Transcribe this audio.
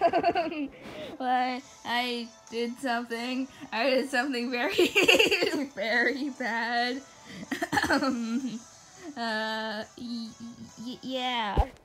But I did something very, very bad. Yeah.